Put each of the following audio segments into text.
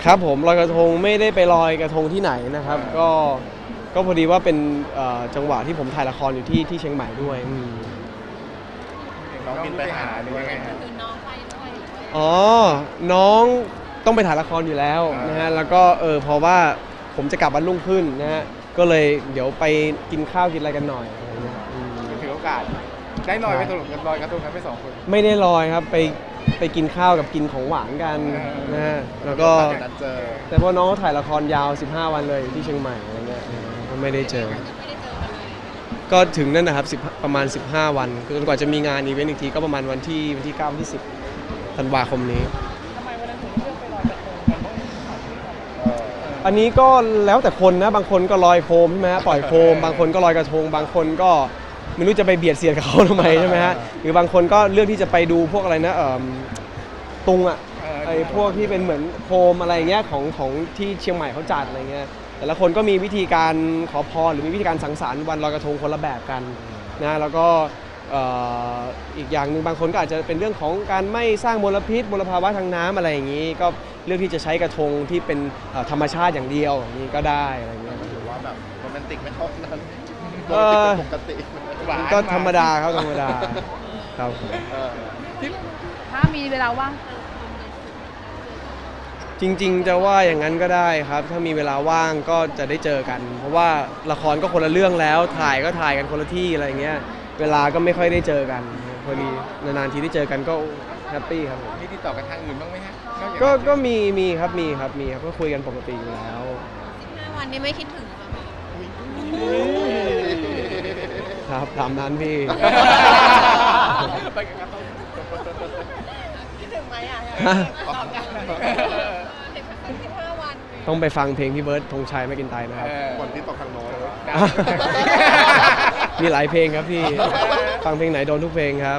ครับผมลอยกระทงไม่ได้ไปลอยกระทงที่ไหนนะครับก็พอดีว่าเป็นจังหวะที่ผมถ่ายละครอยู่ที่เชียงใหม่ด้วยน้องบินไปหาด้วยไงคือน้องไปด้วยอ๋อน้องต้องไปถ่ายละครอยู่แล้วนะฮะแล้วก็เพราะว่าผมจะกลับวันรุ่งขึ้นนะฮะก็เลยเดี๋ยวไปกินข้าวกินอะไรกันหน่อยอะไรเงี้ยถือโอกาสได้ลอยไปตลกกันลอยกระทงกันไป2 คนไม่ได้ลอยครับไปกินข้าวกับกินของหวานกันนะฮะแล้วก็แต่พอน้องถ่ายละครยาว15 วันเลยที่เชียงใหม่อะไรเงี้ยก็ไม่ได้เจอก็ถึงนั่นนะครับประมาณ15 วันจนกว่าจะมีงานอีเวนต์อีกทีก็ประมาณวันที่9วันที่10 ธันวาคมนี้ทำไมวันนั้นถึงเลือกไปลอยกระทงกันอันนี้ก็แล้วแต่คนนะบางคนก็ลอยโคมใช่ไหมฮะปล่อยโคมบางคนก็ลอยกระทงบางคนก็ไม่รู้จะไปเบียดเสียดกับเขาทำไมใช่ไหมฮะหรือบางคนก็เลือกที่จะไปดูพวกอะไรนะตุงอ่ะไอ้พวกที่เป็นเหมือนโคมอะไรเงี้ยของที่เชียงใหม่เขาจัดอะไรเงี้ยแต่ละคนก็มีวิธีการขอพรหรือมีวิธีการสังสรรค์วันลอยกระทงคนละแบบกันนะแล้วก็อีกอย่างหนึ่งบางคนก็อาจจะเป็นเรื่องของการไม่สร้างมลพิษมลภาวะทางน้ำอะไรอย่างนี้ก็เลือกที่จะใช้กระทงที่เป็นธรรมชาติอย่างเดียวอย่างนี้ก็ได้อะไรเงี้ยถือว่าแบบโรแมนติกไม่เท่านั้นปกติก็ธรรมดาครับธรรมดาครับถ้ามีเวลาว่างจริงๆจะว่าอย่างนั้นก็ได้ครับถ้ามีเวลาว่างก็จะได้เจอกันเพราะว่าละครก็คนละเรื่องแล้วถ่ายก็ถ่ายกันคนละที่อะไรเงี้ยเวลาก็ไม่ค่อยได้เจอกันพอดีนานๆทีได้เจอกันก็แฮปปี้ครับมีติดต่อกันทางอื่นบ้างไหมฮะก็มีครับก็คุยกันปกติอยู่แล้ว 15 วันนี้ไม่คิดถึงครับตามนั้นพี่คิดถึงไหมอ่ะ15 วันต้องไปฟังเพลงพี่เบิร์ดธงชัยไม่กินไตนะครับคนที่ตกทางโน้นมีหลายเพลงครับพี่ฟังเพลงไหนโดนทุกเพลงครับ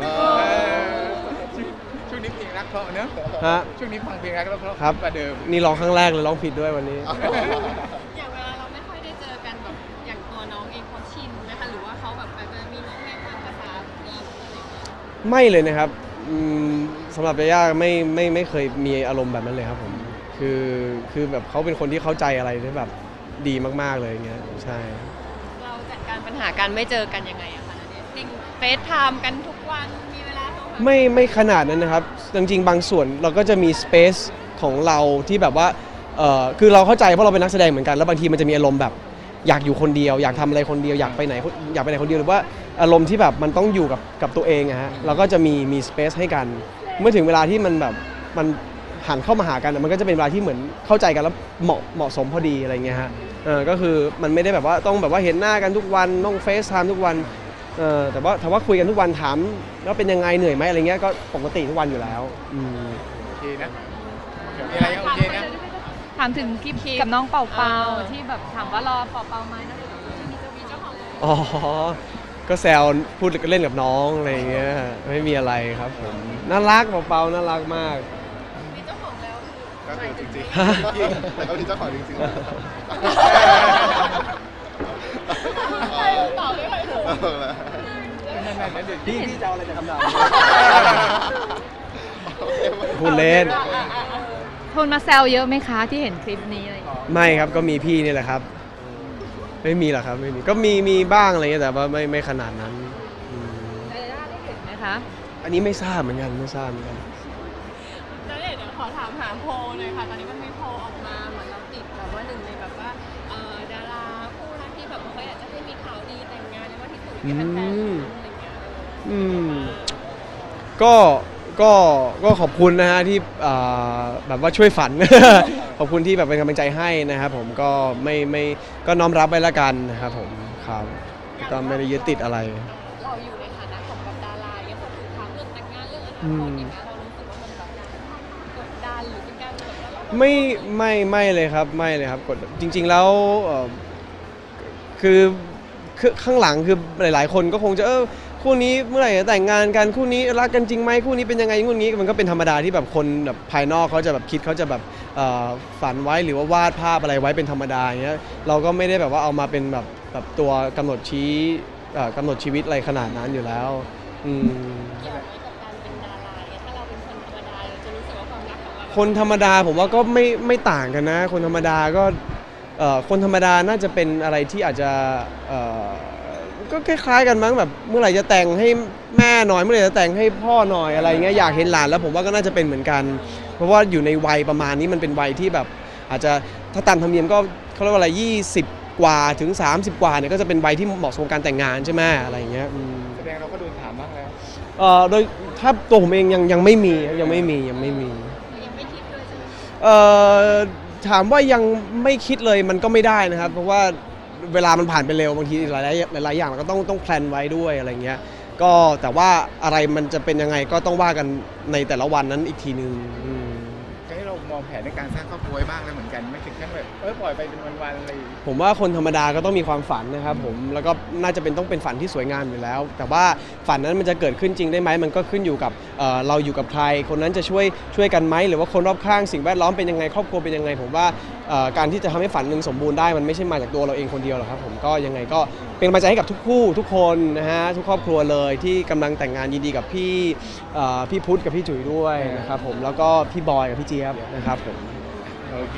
ช่วงนี้เพลงรักเพราะเนอะช่วงนี้ฟังเพลงรักเพราะครับกว่าเดิมนี่ร้องครั้งแรกเลยร้องผิดด้วยวันนี้อย่างเวลาเราไม่ค่อยได้เจอกันแบบอย่างตัวน้องเองเขาชินไหมคะหรือว่าเขาแบบมีน้องแม่ฟังภาษาอีกไม่เลยนะครับสำหรับย่าไม่เคยมีอารมณ์แบบนั้นเลยครับผมคือแบบเขาเป็นคนที่เข้าใจอะไรที่แบบดีมากๆเลยเงี้ยใช่เราจัดการปัญหาการไม่เจอกันยังไงอะคะจริงเฟซไทม์กันทุกวันมีเวลาไม่ขนาดนั้นนะครับจริงๆบางส่วนเราก็จะมีสเปซของเราที่แบบว่าคือเราเข้าใจเพราะเราเป็นนักแสดงเหมือนกันแล้วบางทีมันจะมีอารมณ์แบบอยากอยู่คนเดียวอยากทำอะไรคนเดียวอยากไปไหนคนเดียวหรือว่าอารมณ์ที่แบบมันต้องอยู่กับตัวเองอะฮะเราก็จะมีสเปซให้กันเมื่อถึงเวลาที่มันแบบมันหันเข้ามาหากันมันก็จะเป็นเวลาที่เหมือนเข้าใจกันแล้วเหมาะสมพอดีอะไรเงี้ยฮะก็คือมันไม่ได้แบบว่าต้องแบบว่าเห็นหน้ากันทุกวันต้องเฟซไทม์ทุกวันแต่ว่าถ้าว่าคุยกันทุกวันถามแล้วเป็นยังไงเหนื่อยไหมอะไรเงี้ยก็ปกติทุกวันอยู่แล้วโอเคนะมีอะไรโอเคนะถามถึงกิ๊บกับน้องเป่าที่แบบถามว่ารอเป่าไหมนะมีเจ้าของอ๋อก็แซวพูดเล่นกับน้องอะไรเงี้ยไม่มีอะไรครับผมน่ารักเป่าน่ารักมากมีเจ้าของแล้วก็คือจริงๆแต่ก็มีเจ้าของจริงๆตอบไม่ค่อยถูกพี่จะเอาอะไรจากคำถามพูดเล่นคนมาแซวเยอะไหมคะที่เห็นคลิปนี้อะไรไม่ครับก็มีพี่นี่แหละครับไม่มีหรอกครับไม่มีก็มีบ้างอะไรเงี้ยแต่ว่าไม่ขนาดนั้นได้เห็นไหมคะอันนี้ไม่ทราบเหมือนกันแล้วเดี๋ยวขอถามหาโพลเลยค่ะตอนนี้มันมีโพลออกมาเหมือนเราติดแบบว่าหนึ่งในแบบว่าดาราคู่รักที่แบบเขาอยากจะให้มีข่าวดีแต่งงานในวันที่สุดแฟนๆอะไรเงี้ยก็ขอบคุณนะฮะที่แบบว่าช่วยฝัน ขอบคุณที่แบบเป็นกำลังใจให้นะครับผมก็ไม่ก็น้อมรับไปละกันนะครับผมครับก็ไม่ได้ยึดติดอะไรเราอยู่ในฐานะของแบบดาราอย่างคนอื่นถามเรื่องแต่งงานเรื่องอนาคตอย่างเงี้ยเรารู้สึกว่ามันแบบกดดันหรือเป็นการแบบไม่เลยครับไม่เลยครับกดจริงๆแล้วคือข้างหลังคือหลายๆคนก็คงจะคู่นี้เมื่อไหร่จะแต่งงานกันคู่นี้รักกันจริงไหมคู่นี้เป็นยังไงคู่นี้มันก็เป็นธรรมดาที่แบบคนแบบภายนอกเขาจะแบบคิดเขาจะแบบฝันไว้หรือว่าวาดภาพอะไรไว้เป็นธรรมดาอย่างเงี้ยเราก็ไม่ได้แบบว่าเอามาเป็นแบบตัวกำหนดชี้กำหนดชีวิตอะไรขนาดนั้นอยู่แล้วเกี่ยวไหมกับการเป็นดาราถ้าเราเป็นคนธรรมดาเราจะรู้สึกว่าความรักของเราคนธรรมดาผมว่าก็ไม่ต่างกันนะคนธรรมดาก็คนธรรมดาน่าจะเป็นอะไรที่อาจจะก็คล้ายๆกันมั้งแบบเมื่อไหร่จะแต่งให้แม่หน่อยเมื่อไหร่จะแต่งให้พ่อหน่อยอะไรเงี้ยอยากเห็นหลานแล้วผมว่าก็น่าจะเป็นเหมือนกัน เพราะว่าอยู่ในวัยประมาณนี้มันเป็นวัยที่แบบอาจจะถ้าตามธรรมเนียมก็เขาเรียกว่าอะไร20 กว่าถึง30 กว่าเนี่ยก็จะเป็นวัยที่เหมาะสมกับการแต่งงานใช่ไหมอะไรเงี้ยแสดงเราก็โดนถามบ้างแล้วโดยถ้าตัวผมเองยังไม่มียังไม่มียังไม่คิดเลยใช่ไหมถามว่ายังไม่คิดเลยมันก็ไม่ได้นะครับเพราะว่าเวลามันผ่านไปเร็วบางทีหลายอย่างเราก็ต้องแพลนไว้ด้วยอะไรเงี้ยก็แต่ว่าอะไรมันจะเป็นยังไงก็ต้องว่ากันในแต่ละวันนั้นอีกทีนึงให้เรามองแผนในการสร้างครอบครัวบ้างแล้วเหมือนกันไม่ถึงขั้นแบบปล่อยไปเป็นวันๆอะไรผมว่าคนธรรมดาก็ต้องมีความฝันนะครับผมแล้วก็น่าจะต้องเป็นฝันที่สวยงามอยู่แล้วแต่ว่าฝันนั้นมันจะเกิดขึ้นจริงได้ไหมมันก็ขึ้นอยู่กับเราอยู่กับใครคนนั้นจะช่วยกันไหมหรือว่าคนรอบข้างสิ่งแวดล้อมเป็นยังไงครอบครัวเป็นยังไงผมว่าการที่จะทำให้ฝันหนึ่งสมบูรณ์ได้มันไม่ใช่มาจากตัวเราเองคนเดียวหรอกครับผมก็ยังไงก็เป็นกำลังใจให้กับทุกคู่ทุกคนนะฮะทุกครอบครัวเลยที่กำลังแต่งงานยินดีกับพี่พุทธกับพี่จุ๋ยด้วยนะครับผมแล้วก็พี่บอยกับพี่เจี๊ยบนะครับผมโอเค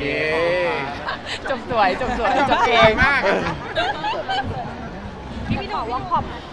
จบสวยจบเก่งมากพี่บอกว่าขอบ